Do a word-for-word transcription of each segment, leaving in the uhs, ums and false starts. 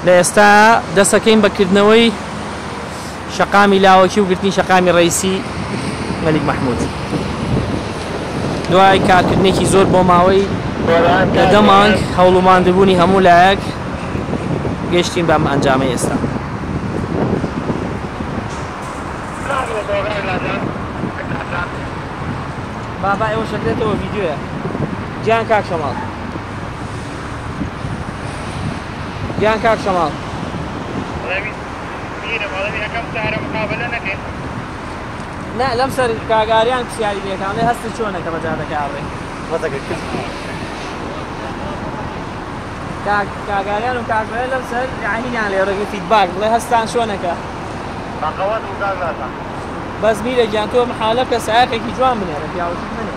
لە ئێستا دەسەکەین بەکردنەوەی شەقامی لاوەکی و گرتنی شەقامی ڕەیسی مەلیک مەحموود. دوای کارکردنێکی زۆر بۆ ماوەی دە مانگ هەوڵوماندبوونی هەموو لایەک گەشتین بەم ئەنجامەی ئێستا. بابا ئێوە شەکرێتەوە ڤیدیۆیە. گیان کاک شەماڵ، گیان کاک شەماڵ نا لەم سەر کاگاریان پرسیاری لێکان لێ هەستی چۆنەکە بەجادەکاڕێ کاگاریان و کاکبەرە لەم سەر یعنیان لێ ڕێگەی فیدباک بڵێ هەستان چۆنەکە بەس میرە گیان تۆ محالە کە سایەقێکی جوان بنێرە پیاوەتی منێ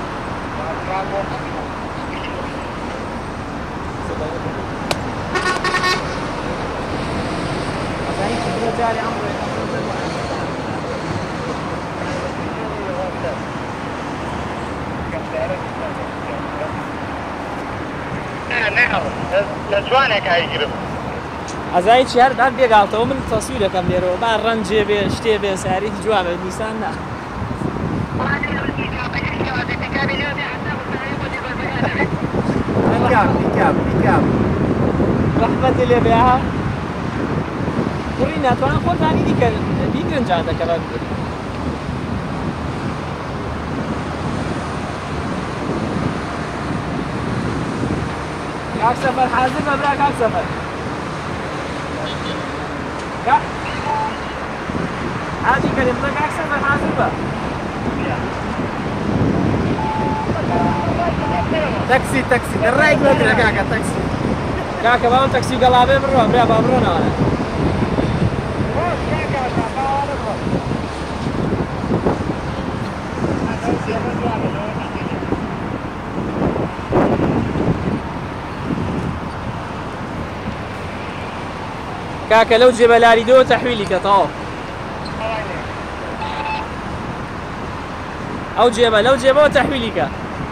لجوانك هيجرب ئەزای چی هەر داد بێگاڵتەوە من تەسویرەکەم لێرەوە با ڕەنجێ بێ شتێ بێ ساریی جوان بێ نیسان نا ڕەحمەتی لێ بێ ها کوڕی ناتوانن خۆتانی دیکەن بیگرن جادەکە ڕەن كاك سفر حاضر ببرا كاك سفر كاك هذه كلمة كاك سفر حاضر ببرا تاكسي تاكسي الرايق بدنا كاكا تاكسي كاكا بابا تاكسي قلابي برا برا بابرونا انا كاكا لو جبلاري دو تحويلي كطاف او جيبه لو جيبه تحويلي كا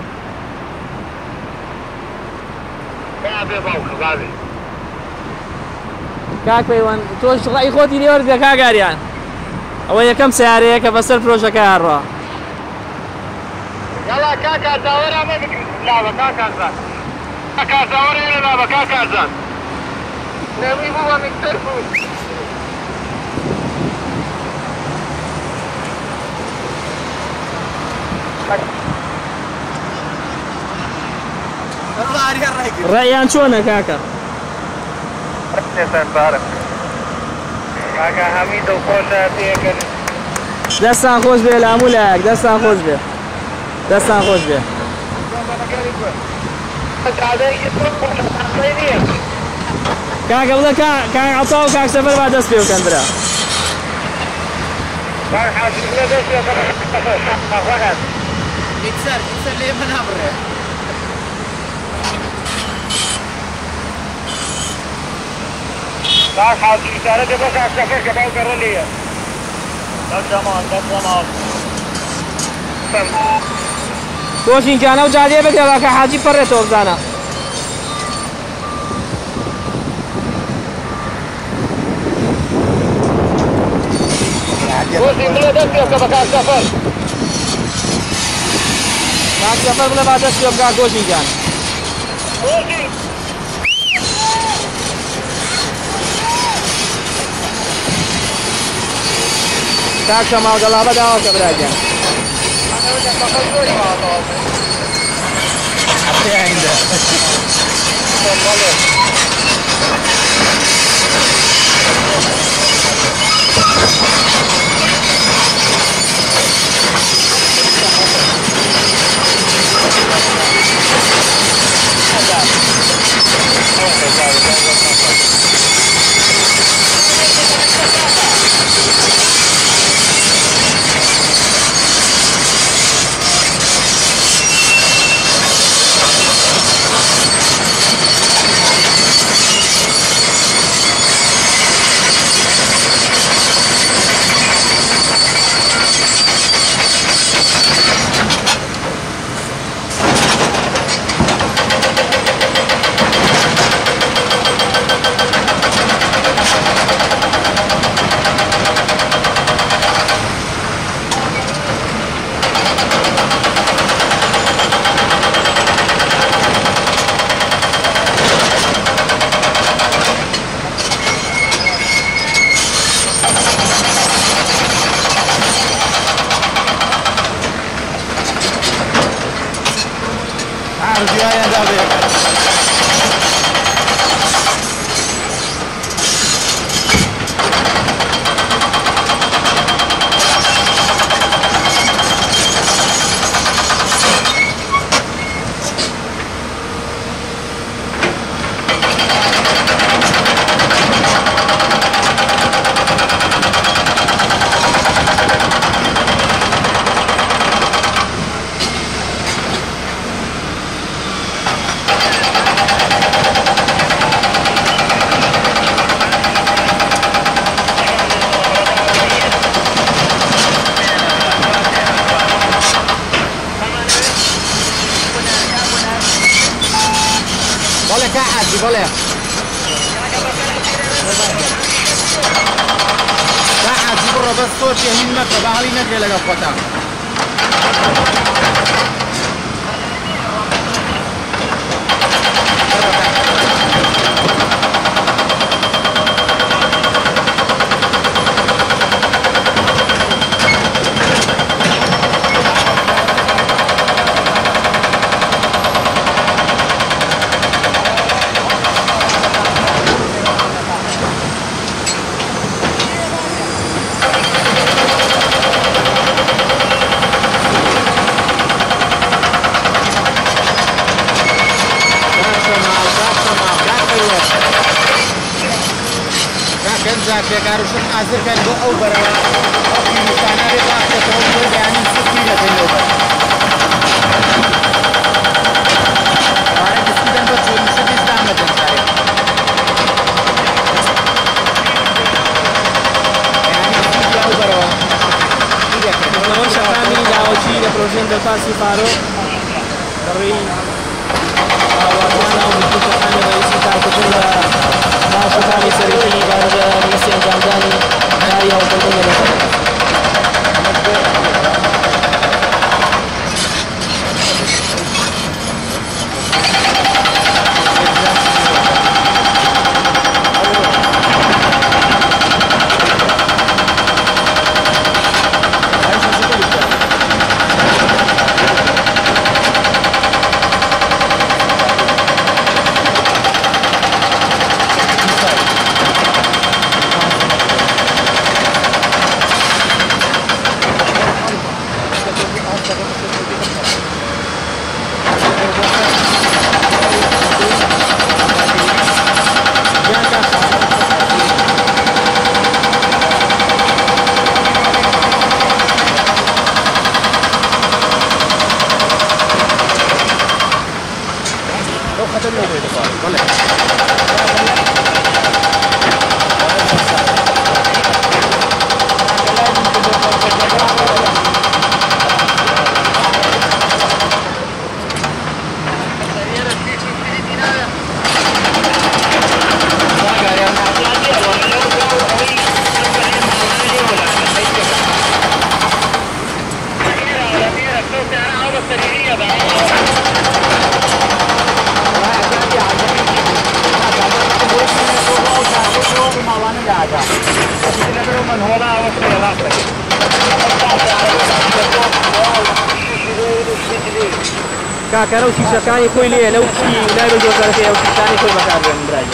كاك بيوان توش رأي خوتي لي ورد كاكا ريان او كم سيارة كا بسر بروشة كاروا يلا كاكا دورة ما بك لا بكاكا زان كاكا دورة لا بكاكا زان نبي هو مكترفو رأيان شلونه كاكا؟ نسان بارك كاكا حميد وخوشة فيك دستان خوش به لامولاك دستان خوش به دستان خوش به كاكا ولا كا كا عطاو كاك سفر بعد دست بيو كان برا كاك حاسب لا دست بيو كان واحد يكسر يكسر ليه من عبره كاك حاسب إشارة دبا كاك سفر كباو كرر ليه دست زمان دست زمان كوشين جانا وجاديه بده كاك حاجي فرته بزانا كوشين بلا دست بيو كاك سفر كاك سفر بلا بعد دست بيو كاك كوشين جان كوشين كاك شمال قلابه داوك براجع أنا وجه سفر زوج ما أطول حتى عنده بله که حدی بله که حدی برو بس صوت یهین مکه به حالی نگه لگه خودم بێکارشت حاضرکەن بۆ ئەو بەرەوە ئەو پیرستانە بێ باخێتەوە بۆ بەیانی سوکی دەکەن لەو بەر وارە دەستیدەن بە چۆنیشە دیز دامەدەن سارێ بەیانی سوکی ئەو بەرەوە چی دەکەن ئەوە شەقامی لاوەچی لە پرۆژەن دەرپاسی فارۆ بەڕێی ئاوازیانە و میکروفۆنەکانی ڕئیسی کارکردن لە ماشەکانی سەرەکی بارگە مەسی ئەنجامدانی کاری هەوڵکردن لە بەسەر کاکەرە و شیشەکانی خۆی لێ لەو شتی لای بەجۆزارەکەی ئەو شیشانی خۆی بەکاربێنن براجە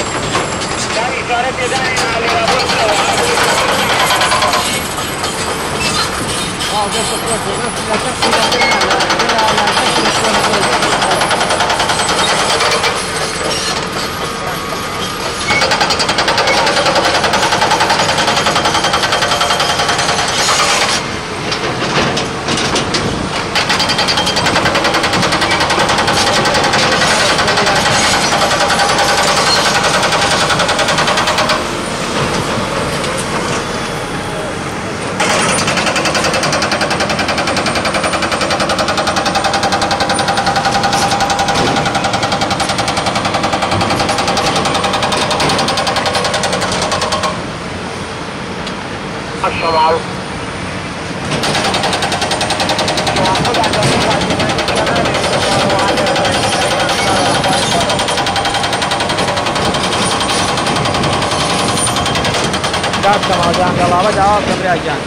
کەماڵ جان گەڵاوە داوا بکەم برای جان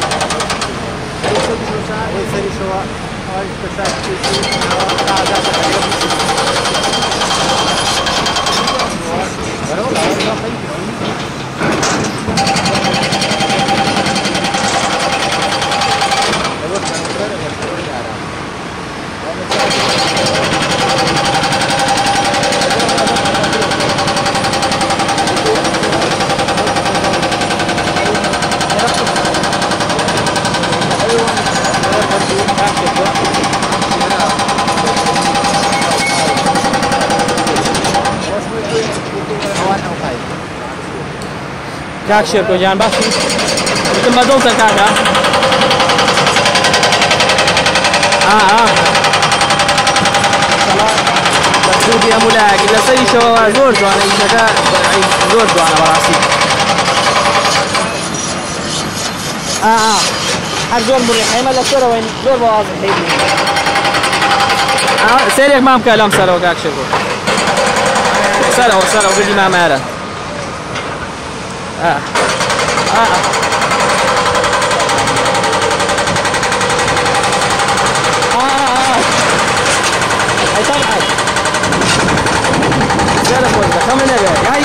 Thank you. کاک شێرکۆ جان باشی وتم بەدڵتە کاکە ئا ئا بەسوودی هەموو لایەکی لەسەریشەوە زۆر جوانە ئیشەکە زۆر جوانە بەڕاستی ئا ئا هەر زۆر مریحەیمە لەسەرەوەین زۆر بەوازم هەیبین سێرێک مام بکە لەم سەرەوە کاک شێرکۆ سەرەوە سەرەوە بردی مامارە آه آه آه هاي طلعت زين أخوي كم نبي